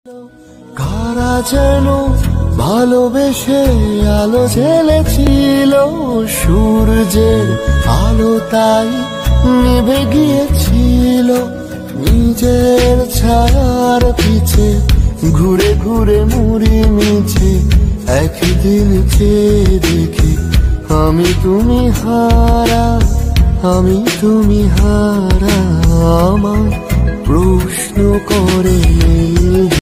কারা যেন ভালোবেসে আলো জ্বেলেছিল, সূর্যের আলো তাই নিভে গিয়েছিল। নিজের ছায়ার পিছে ঘুরে ঘুরে মুড়ি মিছে একদিন চেয়ে দেখি আমি তুমি হারা, আমি তুমি হারা। আমার প্রশ্ন করে